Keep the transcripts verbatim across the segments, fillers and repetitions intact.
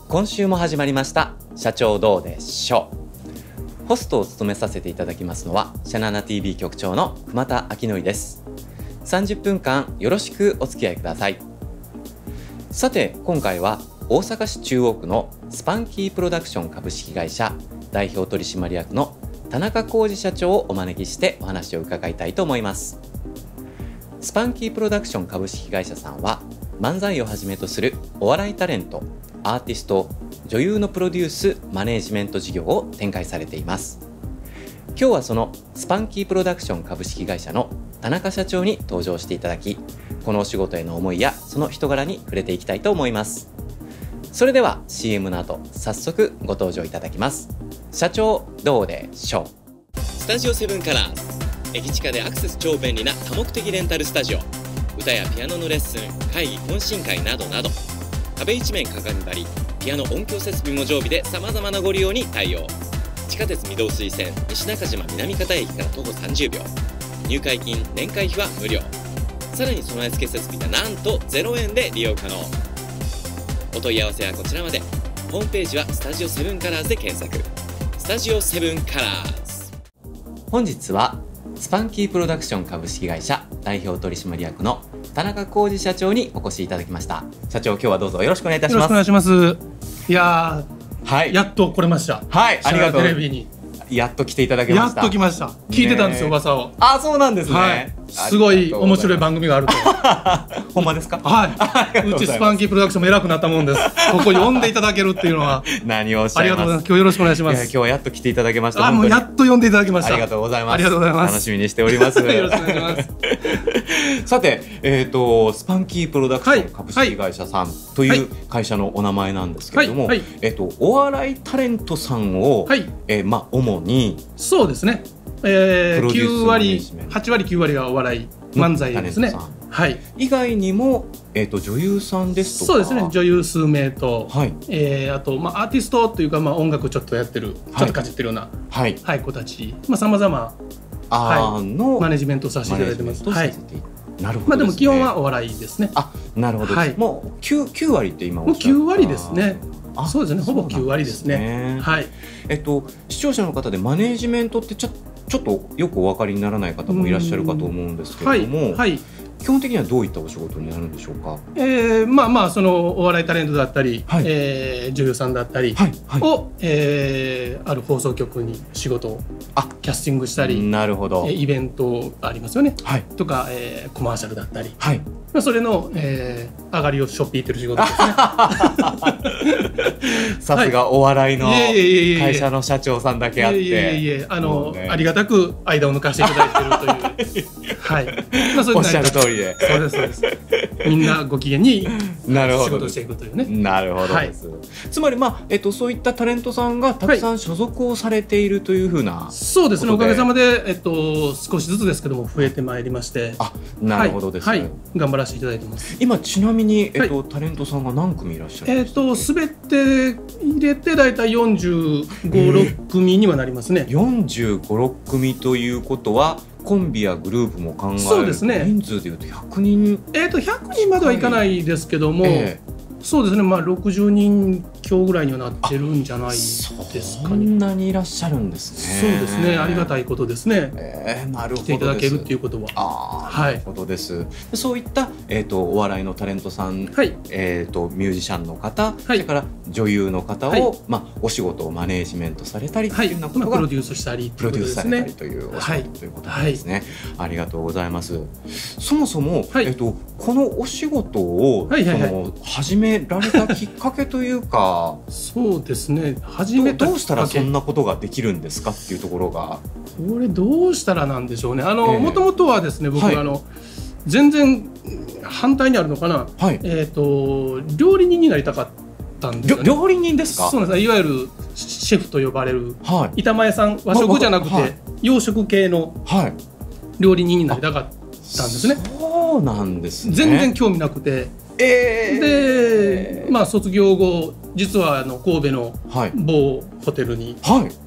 今週も始まりました社長どうでしょう。ホストを務めさせていただきますのはシャナナ ティービー 局長の熊田明則です。さんじゅっぷんかんよろしくお付き合いください。さて今回は大阪市中央区のスパンキープロダクション株式会社代表取締役の田中浩二社長をお招きしてお話を伺いたいと思います。スパンキープロダクション株式会社さんは漫才をはじめとするお笑いタレント、アーティスト、女優のプロデュース、マネージメント事業を展開されています。今日はそのスパンキープロダクション株式会社の田中社長に登場していただき、このお仕事への思いやその人柄に触れていきたいと思います。それでは シーエム の後早速ご登場いただきます。社長どうでしょう。 スタジオセブンカラーズ、駅近でアクセス超便利な多目的レンタルスタジオ。歌やピアノのレッスン、会議懇親会などなど、壁一面鏡張り、ピアノ音響設備も常備でさまざまなご利用に対応。地下鉄御堂筋線西中島南方駅から徒歩さんじゅうびょう、入会金年会費は無料。さらに備え付け設備がなんとゼロえんで利用可能。お問い合わせはこちらまで。ホームページはスタジオセブンカラーズで検索。スタジオセブンカラーズ。 本日はスパンキープロダクション株式会社代表取締役の田中浩二社長にお越しいただきました。社長、今日はどうぞよろしくお願いいたします。 よろしくお願いします。いやー、 はい、 やっと来れました。 はい、ありがとう。 テレビにやっと来ていただけました。 やっと来ました。聞いてたんですよ、噂を。 あ、そうなんですね。 はい、すごい面白い番組があると。 ほんまですか？ はい。うちスパンキープロダクションも偉くなったもんです。ここ呼んでいただけるっていうのは。 何をおっしゃいます。 ありがとうございます。今日よろしくお願いします。 いや、今日はやっと来ていただけました。 あ、もうやっと呼んでいただきました。 ありがとうございます。 ありがとうございます。 楽しみにしております。 よろしくお願いします。 さて、えっとスパンキープロダクション株式会社さんという会社のお名前なんですけれども、えっとお笑いタレントさんを、えまあ主にそうですね。えー、きゅうわり、はちわりきゅうわりがお笑い漫才ですね。はい。 以外にも、えっと女優さんですとか。 そうですね。女優数名と、はい、えー、あとまあアーティストというかまあ音楽ちょっとやってる、ちょっとかじってるような、はい、はい、子たち、まあ様々あのマネジメントさせていただいてます。はい。なるほど。まあでも基本はお笑いですね。 あ、なるほど。はい。もう九九割って今おっしゃった。 もうきゅうわりですね。そうですね。ほぼきゅうわりですね。はい。 えっと視聴者の方でマネジメントってちょっとちょっとよくお分かりにならない方もいらっしゃるかと思うんですけれども、はいはい、基本的にはどういったお仕事になるんでしょうか。 えー、まあまあそのお笑いタレントだったり、はい、えー、女優さんだったりを、はいはい、えー、ある放送局に仕事をキャスティングしたり、 なるほど、 イベントありますよね、はい、とか、えー、コマーシャルだったり、はい、まあ、それの、えー、上がりをしょっぴいてる仕事ですね。 さすがお笑いの会社の社長さんだけあって、いえいえ、 あの、ね、ありがたく間を抜かしていただいているという、はい、 まあ、そういうおっしゃる通りで、 そうですそうです。みんなご機嫌に仕事していくというね。 なるほどです。はい、つまりまあえっとそういったタレントさんがたくさん所属をされているというふうな、はい、 そうですね。おかげさまでえっと少しずつですけども増えてまいりまして、 あ、なるほどですね。はいはい、 頑張らせていただいてます。 今ちなみにえっと、はい、タレントさんが何組いらっしゃるんですか。 えっとすべて入れてだいたいよんじゅうご、ろっくみにはなりますね。 よんじゅうご、ろっくみということは。コンビやグループも考えると、そうですね、人数でいうとひゃくにん、 えーとひゃくにんまではいかないですけども、えー、そうですね、まあろくじゅうにん強ぐらいにはなってるんじゃないですかね。 そんなにいらっしゃるんですね。 そうですね、ありがたいことですね。 えー、なるほどです。来ていただけるっていうことは。 あ、はい、なるほどです。そういった、えー、とお笑いのタレントさん、はい、えー、とミュージシャンの方、はい、それから女優の方を、はい、まあ、お仕事をマネージメントされたりというようなことが、 はい、まあ、プロデュースしたりプロデュースされたりというお仕事、はい、ということなんですね。はい、ありがとうございます。そもそも、はい、えー、とこのお仕事を、はいはいはい、その始められたきっかけというかそうですね、始めたどうしたらそんなことができるんですかっていうところが、 これどうしたらなんでしょうね。あの、えー、もともとはですね、僕、はい、あの全然反対にあるのかな、はい、えーと料理人になりたかったんですよね。 料理人ですか。 そうなんです。いわゆるシェフと呼ばれる、はい、板前さん、和食じゃなくて、まあ、はい、洋食系の料理人になりたかったんですね。 そうなんですね。 全然興味なくて、えー、で、まあ、卒業後実はあの神戸の某ホテルに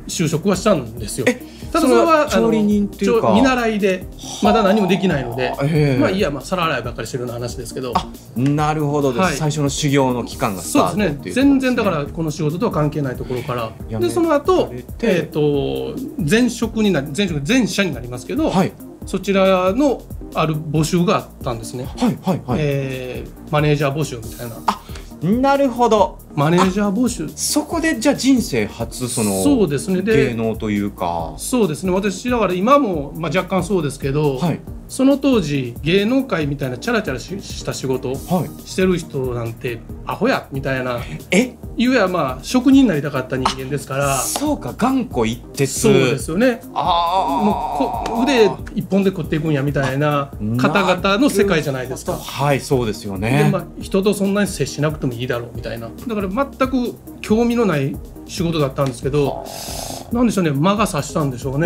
就職はしたんですよ。ただそれは調理人っていうか見習いでまだ何もできないので、まあいいや、まあ皿洗いばっかりしてるような話ですけど。 なるほどです、はい、最初の修行の期間がスタートっていうことですね。 全然だからこの仕事とは関係ないところからで、その後えっと前職になり前職前社になりますけど、はい、そちらのある募集があったんですね。 はいはいはい。 えー、マネージャー募集みたいな。 あ、なるほど。 マネージャー募集。 そこでじゃあ人生初そのそうですね。で芸能というか。 そうですね。私だから今もまあ若干そうですけど、はい、その当時芸能界みたいなチャラチャラしした仕事をしてる人なんてアホやみたいな。 え？ いうやまあ職人になりたかった人間ですから。 そうか、頑固一徹。 そうですよね。ああ。もうこ腕一本で食っていくんやみたいな方々の世界じゃないですか。 はい、そうですよね。 でまあ人とそんなに接しなくてもいいだろうみたいな。だから全く興味のない仕事だったんですけど、なんでしょうね、魔が差したんでしょうね。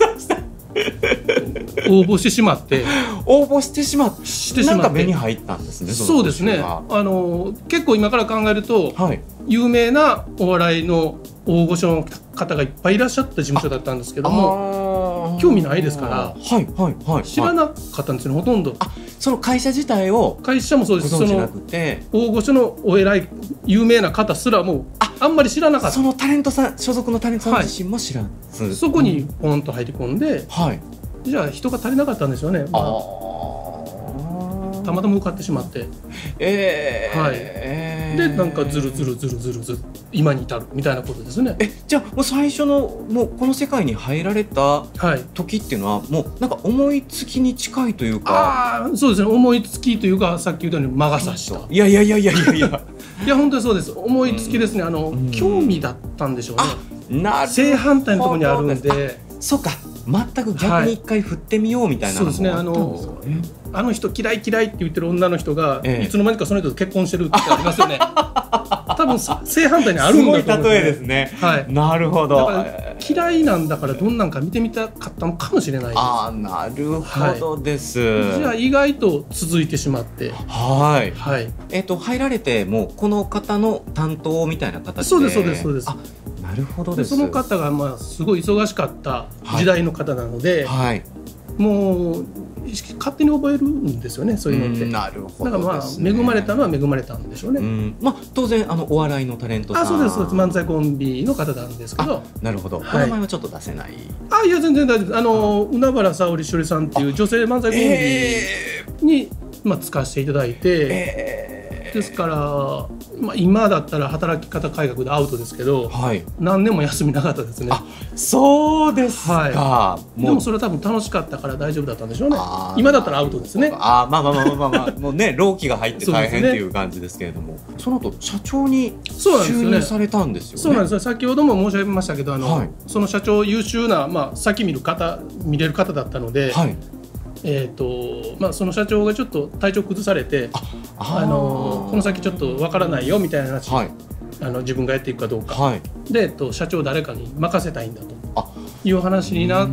応募してしまって応募してしまってしてしまってなんか目に入ったんですね。 そうですね。あの結構今から考えると、はい、有名なお笑いの大御所の方がいっぱいいらっしゃった事務所だったんですけども、興味ないですから、 はいはいはい、 知らなかったんですよね、ほとんど。 あ、その会社自体を会社もそうです。その大御所のお偉い有名な方すらもああんまり知らなかった。 そのタレントさん、所属のタレントさん自身も知らず、 はい、そこにポンと入り込んで、はい、じゃあ人が足りなかったんでしょうね。まあ、あたまたま受かってしまって、えー、はい、えー、でなんかずるずるずるずるずる今に至るみたいなことですね。 え、じゃあもう最初のもうこの世界に入られた時っていうのは、はい、もうなんか思いつきに近いというか。 あ、そうですね、思いつきというかさっき言ったように魔が差した。 いやいやいやいやいやいやいや本当にそうです。思いつきですね。あの興味だったんでしょうね。なる正反対のところにあるんで。 そうか、全く逆に一回振ってみようみたいなのもあったんですかね。 そうですね。あのあの人嫌い嫌いって言ってる女の人が、ええ、いつの間にかその人と結婚してるってありますよね。多分正反対にあるんだと思うんですね。 すごい例えですね。はい。なるほど。 だから嫌いなんだからどんなんか見てみたかったのかもしれないです。 ああ、なるほどです。はい、 じゃあ意外と続いてしまって。 はい。はい。えっと入られてもうこの方の担当みたいな形で。 そうですそうですそうです。 あ、なるほどです。 その方がまあすごい忙しかった時代の方なので、はい、もう勝手に覚えるんですよね、そういうのって。 なるほど、ね。 だからまあ恵まれたのは恵まれたんでしょうね。 うん、まあ当然あのお笑いのタレントさん。 あ、そうですそうです。漫才コンビの方なんですけど。 なるほど。はい、お名前はちょっと出せない。 あ、いや全然大丈夫です。あの海原沙織しおりさんっていう女性漫才コンビに、えー、まあ使わせていただいて。えーですから、まあ、今だったら働き方改革でアウトですけど、はい、何年も休みなかったですね。 あ、そうですか。 はい、でもそれは多分楽しかったから大丈夫だったんでしょうね。今だったらアウトですね。 あ、まあまあまあまあまあ、まあ、もうね老期が入って大変っていう感じですけれども、その後社長に就任されたんですよね。 そうなんですよ。先ほども申し上げましたけど、あの、はい、その社長優秀な、まあ、先見る方見れる方だったので。はい、えーとまあ、その社長がちょっと体調崩されて、ああのこの先ちょっとわからないよみたいな話、はい、あの自分がやっていくかどうか、はい、で、えっと、社長誰かに任せたいんだという話になって、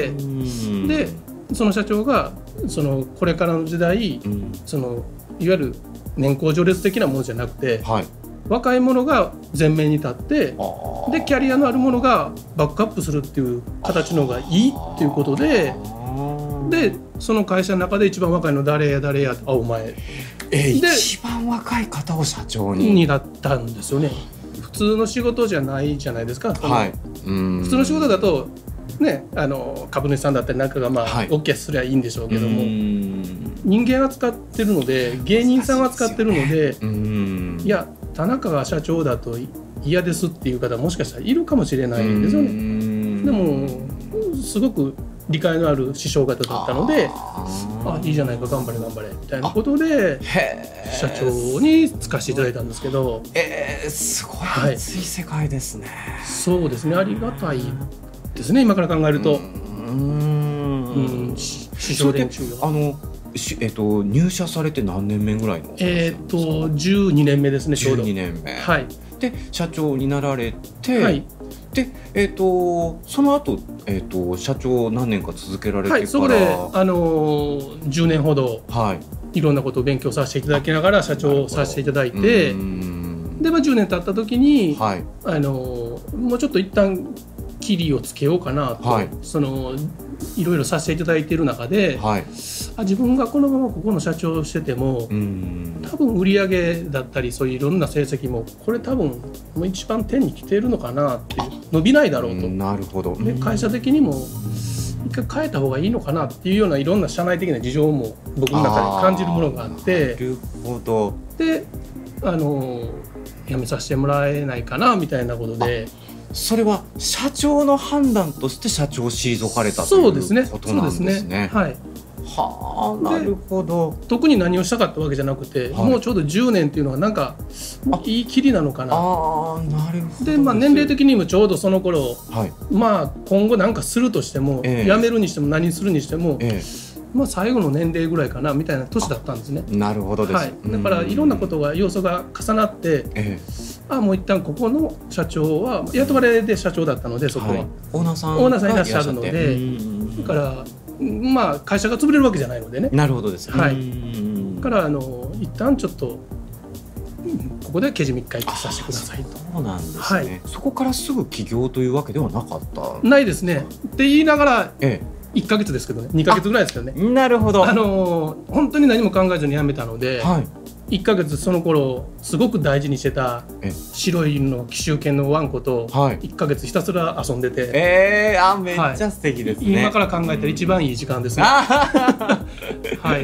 でその社長がそのこれからの時代、そのいわゆる年功序列的なものじゃなくて、はい、若い者が前面に立ってでキャリアのある者がバックアップするっていう形の方がいいっていうことで。でその会社の中で一番若いの誰や誰やあお前え一番若い方を社長にになったんですよね。普通の仕事じゃないじゃないですか。はい、うん普通の仕事だとね、あの株主さんだったりなんかがまあ、はい、OK すりゃいいんでしょうけども、人間扱ってるので芸人さんを扱ってるので、うんいや田中が社長だと嫌ですっていう方もしかしたらいるかもしれないんですよね。でもすごく理解のある師匠方だったので、あいいじゃないか頑張れ頑張れみたいなことで社長に就かせていただいたんですけど、 えー、すごい熱い世界ですね。 はい、そうですね、ありがたいですね今から考えると。うん師匠連中があのえっと入社されて何年目ぐらいの？ えっとじゅうにねんめですね。ちょうどじゅうにねんめ。 はい。 で社長になられて、はい、でえっとその後えっと社長何年か続けられてから、はい、 そこであのー、じゅうねんほど、はい、いろんなことを勉強させていただきながら社長をさせていただいて、でまあじゅうねん経った時に、はい、あのー、もうちょっと一旦切りをつけようかなと、はい、そのいろいろさせていただいている中で、はい、あ自分がこのままここの社長をしてても多分売り上げだったりそういういろんな成績もこれ多分もう一番手に来てるのかなっていう伸びないだろうと。 なるほど。 で会社的にも一回変えた方がいいのかなっていうようないろんな社内的な事情も僕の中で感じるものがあって、 なるほど。 であの辞めさせてもらえないかなみたいなことで。 それは社長の判断として社長を退かれたということなんですね。そうですね。 はい。 はあ、なるほど。 特に何をしたかったわけじゃなくて、はい、もうちょうどじゅうねんっていうのはなんかいいきりなのかな。 ああ、なるほど。 で、まあ年齢的にもちょうどその頃、はい、まあ今後なんかするとしても、えー、辞めるにしても何するにしても。えーまあ、最後の年齢ぐらいかなみたいな年だったんですね。 なるほどです、 はい、だからいろんなことが要素が重なって、ええ、あもう一旦ここの社長は雇われで社長だったのでそこは、はい、 オーナーさんオーナーさんいらっしゃるのでだからまあ会社が潰れるわけじゃないのでね。 なるほどです、 はい、だからあの一旦ちょっとここでけじめ一回させてくださいと。 そうなんですね、はい、そこからすぐ起業というわけではなかった。 ないですねって言いながら、ええいっかげつですけどねにかげつぐらいですけどね。 なるほど。 あのー、本当に何も考えずに辞めたので、はい、いっかげつその頃すごく大事にしてた白いの紀州犬のワンコといっかげつひたすら遊んでて、 えー、あめっちゃ素敵ですね、 はい、今から考えたら一番いい時間ですね。はい、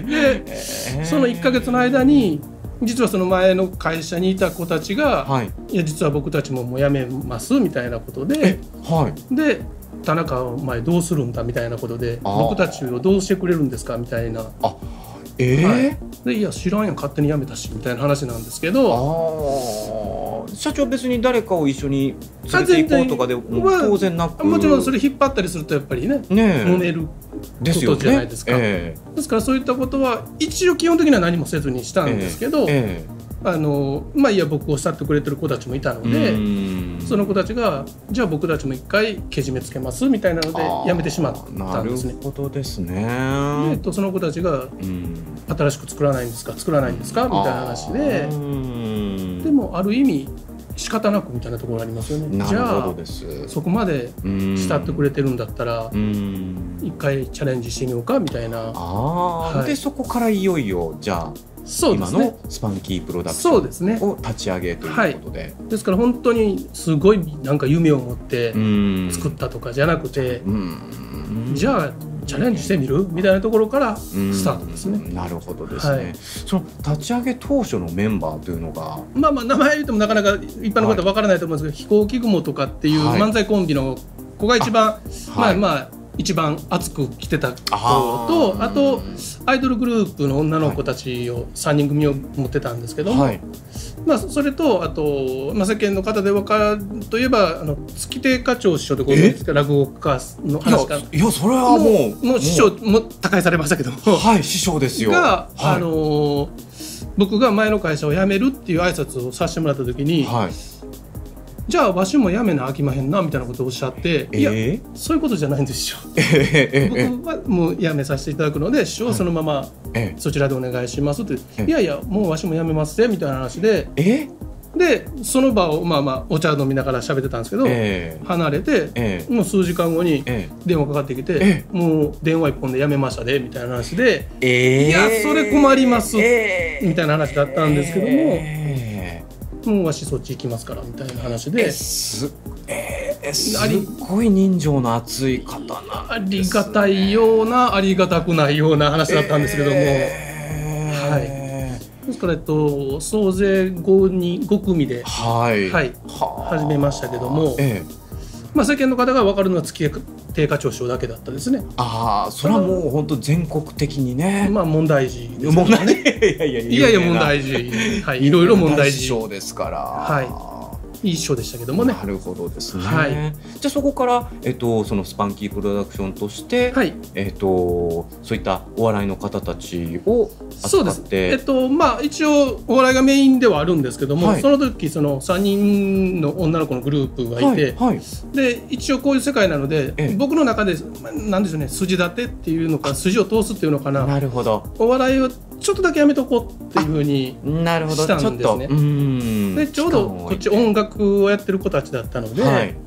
で、えー、そのいっかげつの間に実はその前の会社にいた子たちが、はい、いや実は僕たちももう辞めますみたいなことで、はい、で田中お前どうするんだみたいなことで僕たちをどうしてくれるんですかみたいな。 あえーはい、 でいや知らんやん勝手に辞めたしみたいな話なんですけど。 あ社長別に誰かを一緒に連れて行こうとかでも当然なく、 まあ、もちろんそれ引っ張ったりするとやっぱりねね揉めることじゃないですか。ですよね、えー、ですからそういったことは一応基本的には何もせずにしたんですけど、えーえーあのまあ、いや僕を慕ってくれてる子たちもいたのでその子たちがじゃあ僕たちも一回けじめつけますみたいなので辞めてしまったんですね。 なるほどですね。 でとその子たちが新しく作らないんですか作らないんですかみたいな話ででもある意味仕方なくみたいなところがありますよね。じゃあそこまで慕ってくれてるんだったら一回チャレンジしてみようかみたいな。 あ、はい、でそこからいよいよじゃあそうですね、今のスパンキープロダクションを立ち上げということで、はい、 ですから本当にすごいなんか夢を持って作ったとかじゃなくてじゃあチャレンジしてみるみたいなところからスタートですね。 なるほどですね、はい、その立ち上げ当初のメンバーというのがまあまあ名前言ってもなかなか一般の方は分からないと思うんですけど、はい、飛行機雲とかっていう漫才コンビの子が一番、はい、まあまあ一番熱く来てた子と あ, あとアイドルグループの女の子たちをさんにん組を持ってたんですけども、はいまあ、それとあと、まあ、世間の方で分かるといえばあの月亭課長師匠でご存知ですか落語家の話かいやそれはもうもう師匠も他界されましたけどもはい師匠ですよが、はい、あの僕が前の会社を辞めるっていう挨拶をさせてもらった時に、はいじゃあわしも辞めなあきまへんなみたいなことをおっしゃって、えー、いやそういうことじゃないんですよ、えー、僕はもう辞めさせていただくので師匠はそのままそちらでお願いしますって、えー、いやいやもうわしも辞めますぜみたいな話で、えー、でその場をまあまあお茶飲みながら喋ってたんですけど、えー、離れて、えー、もう数時間後に電話かかってきて、えー、もう電話一本で辞めましたでみたいな話で、えー、いやそれ困ります、えー、みたいな話だったんですけども、えーもうわしそっち行きますからみたいな話で、えす、えー、すごい人情の厚い方なんですね。 ありがたいようなありがたくないような話だったんですけども、えー、はいですから、えっと、総勢 ご, にご組で、はいはい、始めましたけども、えーまあ、世間の方が分かるのは月亭課長師匠だけだったですね。 ああそれはもう本当全国的にねまあ問題児ですよね。いやいやいやいや問題児はいいろいろ問題児師匠ですからはいいい師匠でしたけどもね。 なるほどですね、はい、じゃあそこから、えっと、そのスパンキープロダクションとして、はいえっと、そういったお笑いの方たちを扱って。 そうです、えっとまあ、一応お笑いがメインではあるんですけども、はい、その時そのさんにんの女の子のグループがいて、はいはい、で一応こういう世界なので、ええ、僕の中でなんでしょうね筋立てっていうのか筋を通すっていうのかな。 なるほど。 お笑いをちょっとだけやめとこうっていうふうにしたんですね。でちょうどこっち音楽をやってる子たちだったので、はい、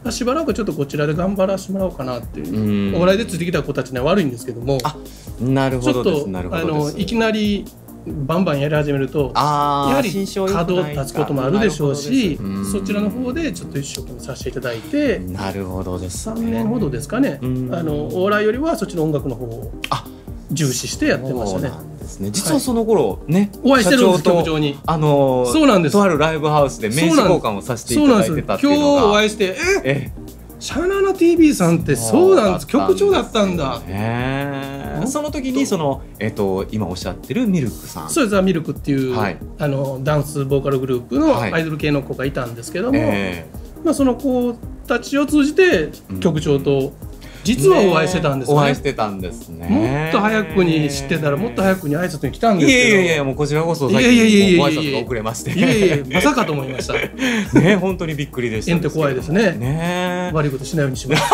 しばらくちょっとこちらで頑張らせてもらおうかなっていう、お笑いでついてきた子たちには悪いんですけども、 あ、なるほどです。 ちょっとあのいきなりバンバンやり始めるとやはり角立つこともあるでしょうし、そちらの方でちょっと一生懸命させていただいて、 なるほどです、ね、 さんねんほどですかね、あのお笑いよりはそっちの音楽の方を重視してやってましたね。 そうなんですね。実はその頃ね、はい、 お会いしてるんです、局長に。 あのー、 そうなんです。 とあるライブハウスで名刺交換をさせていただいてたっていうのが、 今日お会いしてええシャナナ ティービー さんってそうなんです、局長だったんだ。 その時にその、えー、と今おっしゃってるミルクさん、 そうです、ザ・ミルクっていう、はい、あのダンスボーカルグループのアイドル系の子がいたんですけども、はい、えーまあ、その子たちを通じて局長と実はお会いしてたんですね。 お会いしてたんですね。 もっと早くに知ってたらもっと早くに挨拶に来たんですけど、 いやいやいや、もうこちらこそ最近ご挨拶が遅れまして、 いやいやいや、まさかと思いました。 ね、本当にびっくりでした。 縁って怖いですね。ね、悪いことしないようにします。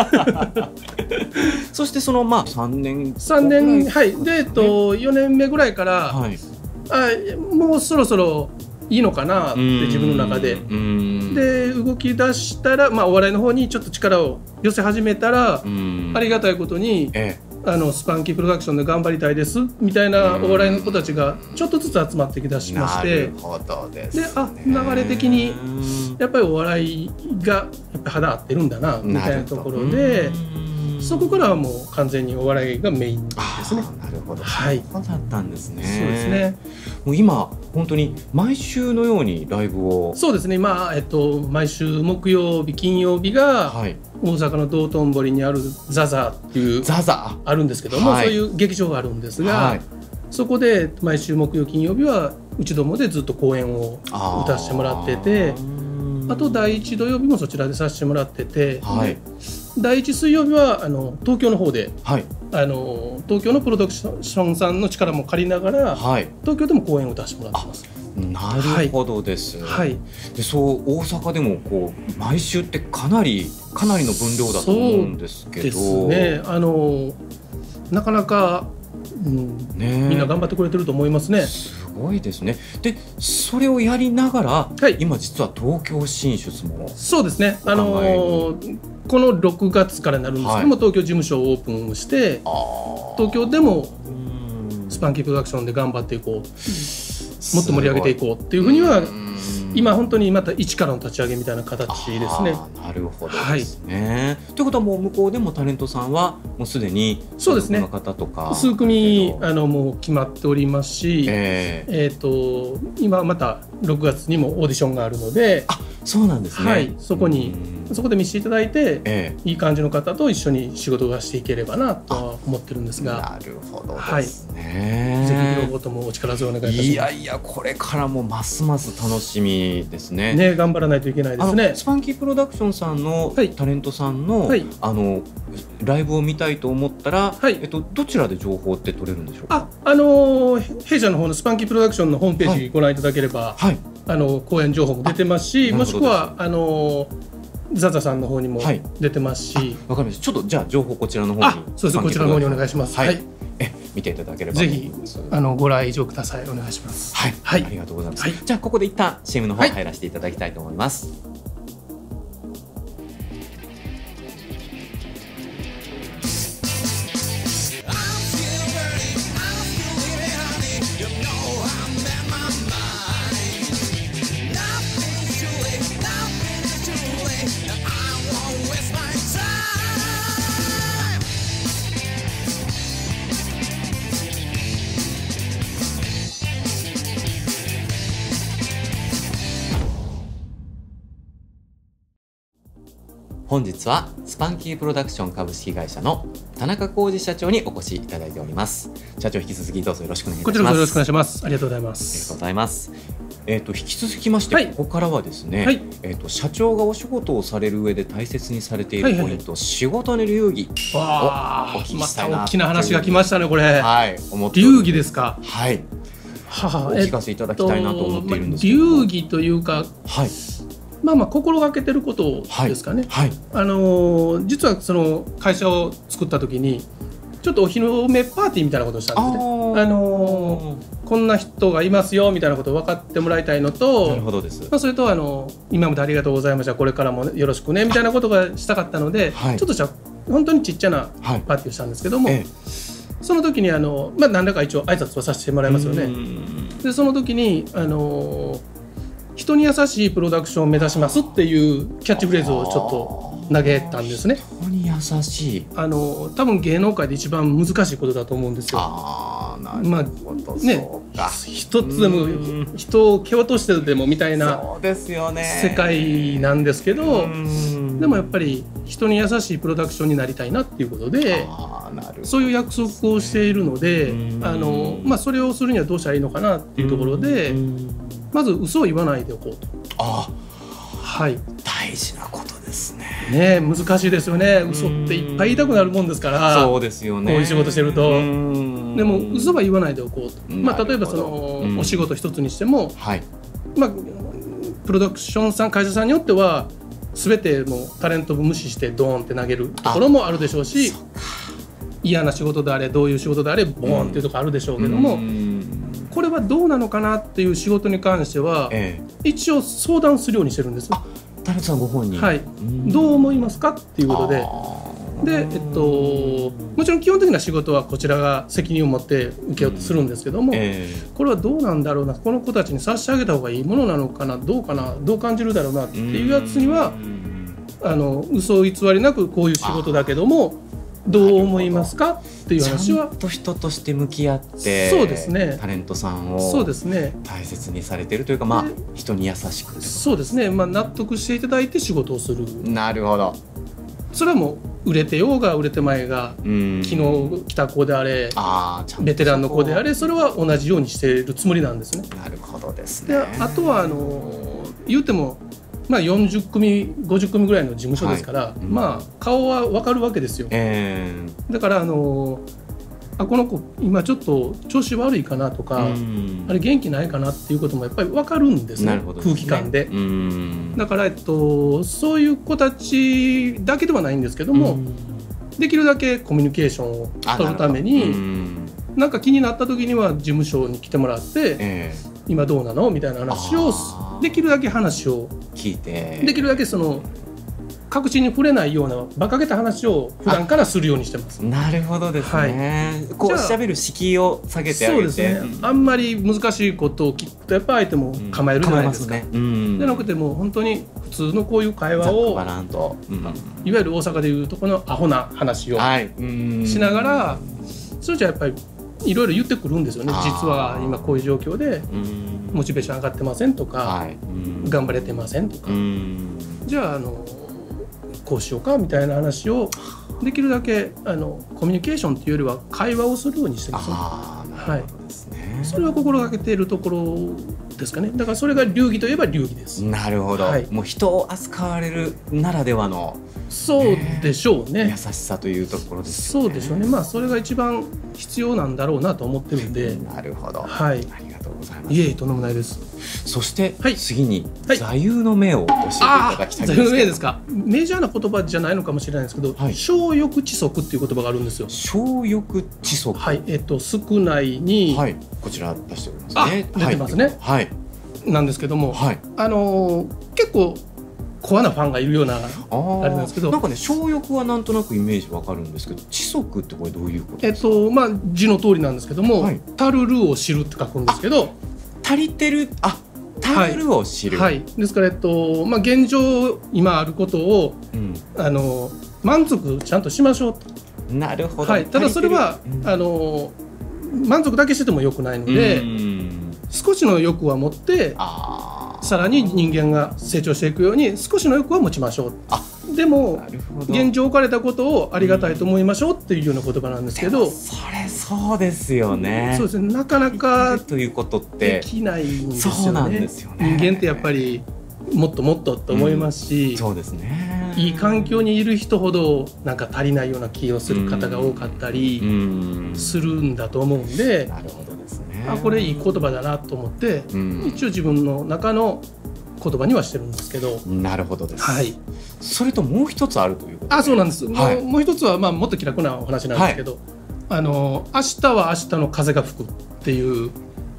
そしてそのまあさんねんさんねん、はい、でえっとよねんめぐらいから、はい、あもうそろそろいいのかなって自分の中でで動き出したら、まあ、お笑いの方にちょっと力を寄せ始めたら、ありがたいことに、ええ、あのスパンキープロダクションで頑張りたいですみたいなお笑いの子たちがちょっとずつ集まってきだしまして、なるほどですね。で、あ、流れ的にやっぱりお笑いがやっぱ肌合ってるんだなみたいなところで、そこからはもう完全にお笑いがメインですね。 なるほど、 はい、 そうだったんですね。 そうですね。 もう今本当に毎週のようにライブを。 そうですね。今、えっと、毎週木曜日金曜日が、はい、大阪の道頓堀にあるザザっていうザザあるんですけども、はい、そういう劇場があるんですが、はい、そこで毎週木曜金曜日はうちどもでずっと公演を歌わせてもらってて、あとだいいち土曜日もそちらでさせてもらってて、はい、だいいち水曜日はあの東京の方で、はい、あの東京のプロダクションさんの力も借りながら、はい、東京でも公演を出してもらってます。 なるほどです、 はい、 でそう大阪でもこう毎週ってかなりかなりの分量だと思うんですけど、 そうですね、あのなかなか、うんね、みんな頑張ってくれてると思いますね。 すごいですね。でそれをやりながら、はい、今実は東京進出も。 そうですね、あのこのろくがつからなるんですけども、はい、東京事務所をオープンして、東京でもスパンキープロダクションで頑張っていこう、もっと盛り上げていこうっていうふうには、今本当にまた一からの立ち上げみたいな形ですね。 なるほどですね。と、はい、いうことはもう向こうでもタレントさんはもうすでにそうですね、 の方とか数組あのもう決まっておりますし、えーえーと今またろくがつにもオーディションがあるので、 あ、そうなんですね。 はい、そこにそこで見せていただいて、えー、いい感じの方と一緒に仕事がしていければなとは思ってるんですが。 なるほどですね。はい、 ぜひ両方ともお力添えお願いいたします。 いやいや、これからもますます楽しみですね。 ね、頑張らないといけないですね。 スパンキープロダクションさんのタレントさんの、はい、あのライブを見たいと思ったら、はい、えっと、どちらで情報って取れるんでしょうか。 あ、あのー、弊社の方のスパンキープロダクションのホームページご覧いただければ、はい、あの公演情報も出てますし、もしくはあのーザザさんの方にも出てますし、はい、 わかりました。ちょっとじゃあ情報こちらの方に。あ、 そうです、こちらの方にお願いします。はい、はい、 え見ていただければぜひあのご来場ください。お願いします。 はい、はい、ありがとうございます。はい、じゃあここで一旦 シーエム の方入らせていただきたいと思います。はい。本日はスパンキープロダクション株式会社の田中浩二社長にお越しいただいております。社長、引き続きどうぞよろしくお願いいたします。 こちらこそよろしくお願いします。ありがとうございます。 ありがとうございます。えっと引き続きまして、はい、ここからはですね、はい、えっと社長がお仕事をされる上で大切にされているポイント、はいはい、仕事の流儀をお聞きしたいな。 また大きな話が来ましたね、これ。 はい、思って流儀ですか。 はい。はは、お聞かせいただきたいなと思っているんですけど、 えっとまあ、流儀というか。はい。まあまあ心がけてることですかね。はいはい、あのー、実はその会社を作った時にちょっとお披露目パーティーみたいなことをしたんですね。あ、あのー、 こんな人がいますよみたいなことを分かってもらいたいのと、 なるほどです。 まあ、それとあの今までありがとうございました、これからもよろしくねみたいなことがしたかったので、はい、ちょっとした本当にちっちゃなパーティーをしたんですけども、はい、ええ、その時にあの、まあ、何らか一応挨拶はさせてもらいますよね。でその時にあの人に優しいプロダクションを目指しますっていうキャッチフレーズをちょっと投げたんですね。 人に優しい、 あの多分芸能界で一番難しいことだと思うんですよ。 あなるほど、 まあね、一つでも人を蹴落としてでもみたいな世界なんですけど、でもやっぱり人に優しいプロダクションになりたいなっていうことで、そういう約束をしているので、あの、まあ、それをするにはどうしたらいいのかなっていうところで、まず嘘を言わないでおこうと。 あ、 はい、 大事なことですね。 ね、難しいですよね。嘘っていっぱい言いたくなるもんですから。 そうですよね。 こういう仕事してると。でも嘘は言わないでおこうと。まあ、例えばそのお仕事一つにしても、はい、まあ、プロダクションさん会社さんによっては全てもうタレントを無視してドーンって投げるところもあるでしょうし、嫌な仕事であれどういう仕事であれボーンっていうところあるでしょうけども、これはどうなのかなっていう仕事に関しては、ええ、一応相談するようにしてるんです。 あ、タレントさんご本人、 はい、どう思いますかっていうことで、で、えっと、もちろん基本的な仕事はこちらが責任を持って受けようとするんですけども、えー、これはどうなんだろうな、この子たちに差し上げた方がいいものなのかな、どうかな、どう感じるだろうなっていうやつには、あの嘘偽りなくこういう仕事だけどもどう思いますかっていう話はちゃんと人として向き合って、 そうですね、 タレントさんをそうですね大切にされているというか、まあ、人に優しく、 そうですね、まあ、納得していただいて仕事をする。 なるほど。 それはもう売れてようが売れてまいが、昨日来た子であれ、あー、ベテランの子であれ、それは同じようにしているつもりなんですね。 なるほどですね。 であとはあの言うてもまあ、よんじゅっ組ごじゅっ組ぐらいの事務所ですから、はい、うん、まあ、顔は分かるわけですよ、えー、だからあのあこの子今ちょっと調子悪いかなとか、うん、あれ元気ないかなっていうこともやっぱり分かるんですね、空気感で、うん、だから、えっと、そういう子たちだけではないんですけども、うん、できるだけコミュニケーションを取るために、うん、なんか気になった時には事務所に来てもらって、えー、今どうなのみたいな話をできるだけ話を聞いて、 できるだけその確信に触れないような馬鹿げた話を普段からするようにしてます。 なるほどですね、はい、こう喋る敷居を下げてあげて、 そうですね、うん、あんまり難しいことを聞くとやっぱ相手も構えるじゃないですか、うん、構えますね、うん、じゃなくてもう本当に普通のこういう会話をバランと、うん、いわゆる大阪でいうとこのアホな話をしながら、はい、それじゃやっぱりいろいろ言ってくるんですよね。実は今こういう状況でモチベーション上がってませんとか、はい、頑張れてませんとか、じゃあ、あのこうしようかみたいな話をできるだけあのコミュニケーションというよりは会話をするようにしてますね。 あ、なるほどですね、はい、 それを心がけているところですかね。だからそれが流儀といえば流儀です。 なるほど、はい、もう人を扱われるならではの、 そうでしょうね、 優しさというところですよね。 そうでしょうね、まあ、それが一番必要なんだろうなと思ってるんで。 なるほど、 はい、 ありがとうございます。 いえいえ、とんでもないです。 そして次に、はい、座右の銘を教えていただきたいんですけど。座右の銘ですか。メジャーな言葉じゃないのかもしれないですけど、はい、小欲知足っていう言葉があるんですよ。 小欲知足、 はい、えっと、少ないに、 はい、こちら出しておりますね。 出てますね、はい、なんですけども、はい、あのー、結構コアなファンがいるようなあれなんですけど、 なんかね、小欲はなんとなくイメージわかるんですけど、知足ってこれどういうことですか。 えっとまあ、字の通りなんですけども、はい、足るるを知るって書くんですけど、 足りてる、あ、足るるを知る、 はいはい、ですから、えっとまあ、現状今あることを、うん、あの満足ちゃんとしましょうと。 なるほど、 はい、ただそれは、うん、あの満足だけしててもよくないので、うん、少しの欲は持って、あ、さらに人間が成長していくように少しの欲は持ちましょう。あ、でも現状置かれたことをありがたいと思いましょうっていうような言葉なんですけど、 うん、それそうですよね。 そうですね、なかなかということってできないんですよね。 そうなんですよね。 人間ってやっぱりもっともっとと思いますし、 うん、そうですね、 いい環境にいる人ほどなんか足りないような気をする方が多かったりするんだと思うんで、 なるほどですね、 あ、これいい言葉だなと思って、うん、一応自分の中の言葉にはしてるんですけど。 なるほどです、 はい、 それともう一つあるということで。 あ、そうなんです、はい、もう、もう一つは、まあ、もっと気楽なお話なんですけど、はい、あの明日は明日の風が吹くっていう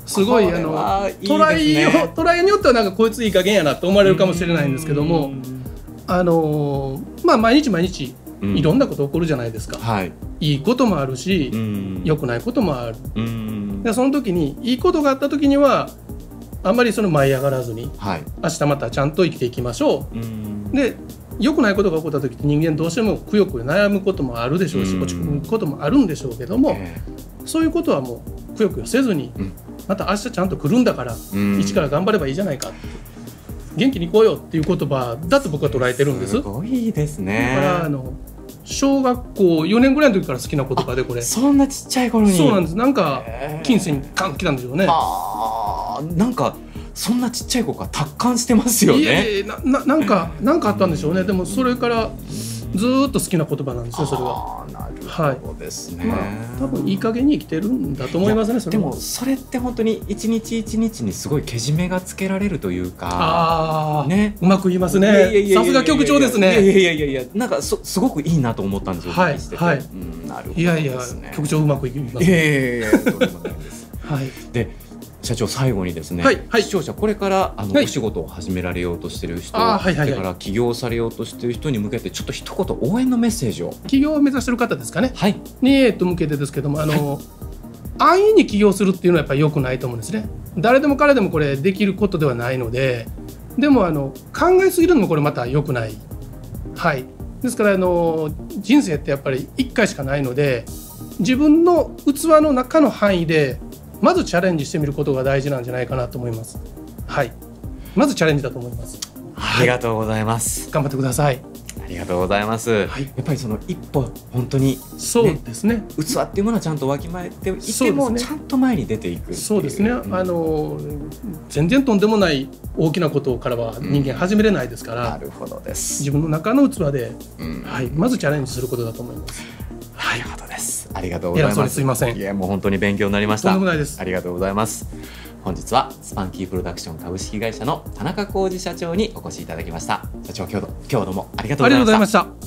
すごいあのトライをトライによってはなんかこいついい加減やなと思われるかもしれないんですけども、あのまあ毎日毎日いろんなこと起こるじゃないですか、うんはい、いいこともあるし、うん、良くないこともある、うん、でその時にいいことがあった時にはあんまりその舞い上がらずに、はい、明日またちゃんと生きていきましょう、うん、で良くないことが起こった時って人間どうしてもくよくよ悩むこともあるでしょうし、うん、落ち込むこともあるんでしょうけども、えー、そういうことはもうくよくよせずに、うん、また明日ちゃんと来るんだから、うん、一から頑張ればいいじゃないかって元気に行こうよっていう言葉だと僕は捉えてるんです。 すごいですね。 だからあの小学校よねんぐらいの時から好きな言葉で、これそんなちっちゃい頃に。 そうなんです。なんか金銭にカン来たんでしょうね。 あなんかそんなちっちゃい子が達観してますよね。いやいや な, な, なんかなんかあったんでしょうね。でもそれからずっと好きな言葉なんですよ、それは。 あなるほどですね、はいまあ、多分いい加減に生きてるんだと思いますね。それでもそれって本当に一日一日にすごいけじめがつけられるというか、 あ、ね、うまく言いますね。さすが局長ですね。 いやいやいやいや、なんかそすごくいいなと思ったんですよ。 はいはい、うん、なるほどですね。いやいや局長うまく言いますね。 いやいやいやとんでもないです。はい。で社長最後にですね、はいはい、視聴者これからあの、はい、お仕事を始められようとしている人、はいはいはい、それから起業されようとしている人に向けてちょっと一言応援のメッセージを。 起業を目指している方ですかね、はい、に、えっと、向けてですけども、あの、はい、安易に起業するっていうのはやっぱり良くないと思うんですね。誰でも彼でもこれできることではないので、でもあの考えすぎるのもこれまた良くない、はい、ですからあの人生ってやっぱりいっかいしかないので、自分の器の中の範囲でまずチャレンジしてみることが大事なんじゃないかなと思います。はい、まずチャレンジだと思います。 ありがとうございます。 頑張ってください。 ありがとうございます。はい、やっぱりその一歩本当に、ね、 そうですね。 器っていうものはちゃんとわきまえていても、ね、ちゃんと前に出ていくっていう。 そうですね。うん、あの全然とんでもない大きなことからは人間始めれないですから。うん、 なるほどです。 自分の中の器で、うん、はい、まずチャレンジすることだと思います。 なるほどです。ありがとうございます。 すいません。 いやもう本当に勉強になりました。 とんでもないです。 ありがとうございます。本日はスパンキープロダクション株式会社の田中浩二社長にお越しいただきました。社長今日ど今日どうもありがとうございました。